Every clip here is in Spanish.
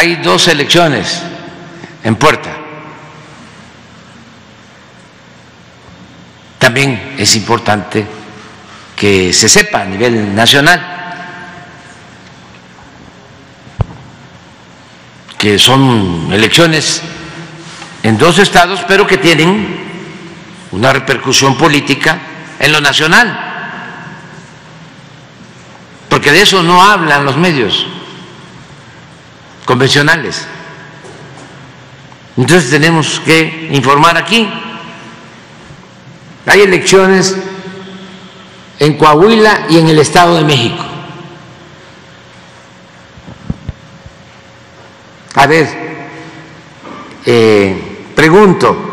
hay 2 elecciones en puerta. También es importante que se sepa a nivel nacional que son elecciones en 2 estados, pero que tienen una repercusión política en lo nacional, porque de eso no hablan los medios convencionales. Entonces tenemos que informar aquí. Hay elecciones en Coahuila y en el Estado de México. A ver, pregunto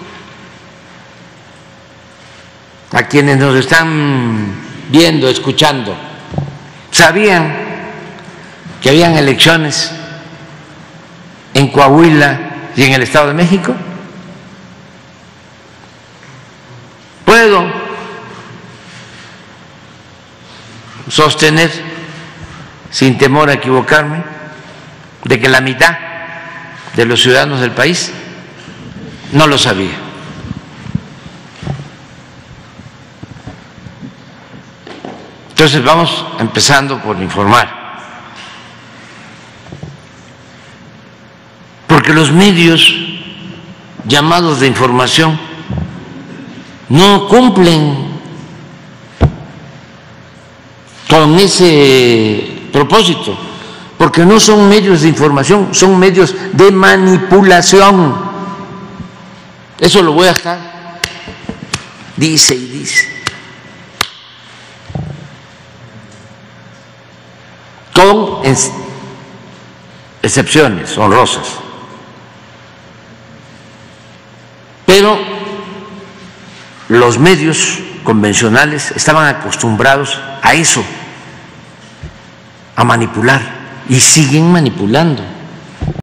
a quienes nos están viendo, escuchando, ¿sabían que habían elecciones en Coahuila y en el Estado de México? Puedo sostener, sin temor a equivocarme, de que la mitad de los ciudadanos del país no lo sabía. Entonces vamos empezando por informar, porque los medios llamados de información no cumplen con ese propósito, porque no son medios de información, son medios de manipulación. Eso lo voy a dejar, dice y dice, con excepciones honrosas, pero los medios convencionales estaban acostumbrados a eso, a manipular, y siguen manipulando.